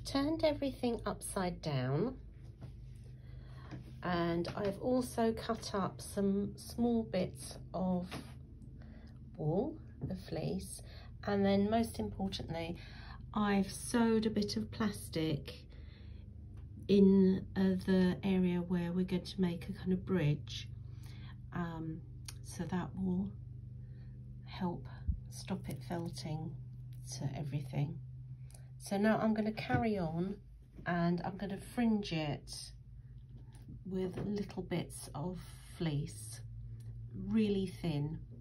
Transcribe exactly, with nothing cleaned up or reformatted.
I've turned everything upside down, and I've also cut up some small bits of wool, the fleece, and then most importantly I've sewed a bit of plastic in uh, the area where we're going to make a kind of bridge, um, so that will help stop it felting to everything. So now I'm going to carry on and I'm going to fringe it with little bits of fleece, really thin,